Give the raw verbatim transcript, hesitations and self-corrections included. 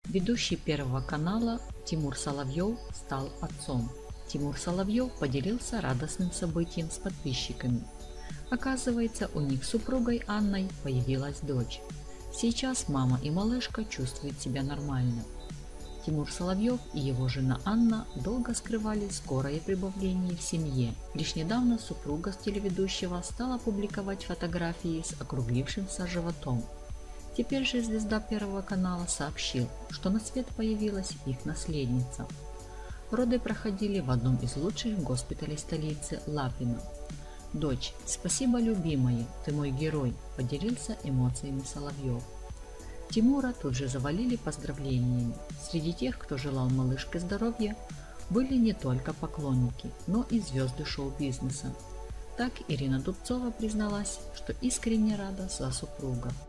Ведущий Первого канала Тимур Соловьев стал отцом. Тимур Соловьев поделился радостным событием с подписчиками. Оказывается, у них с супругой Анной появилась дочь. Сейчас мама и малышка чувствуют себя нормально. Тимур Соловьев и его жена Анна долго скрывали скорое прибавление в семье. Лишь недавно супруга с телеведущего стала публиковать фотографии с округлившимся животом. Теперь же звезда Первого канала сообщил, что на свет появилась их наследница. Роды проходили в одном из лучших госпиталей столицы Лапино. «Дочь, спасибо, любимая, ты мой герой», – поделился эмоциями Соловьев. Тимура тут же завалили поздравлениями. Среди тех, кто желал малышке здоровья, были не только поклонники, но и звезды шоу-бизнеса. Так Ирина Дубцова призналась, что искренне рада за супруга.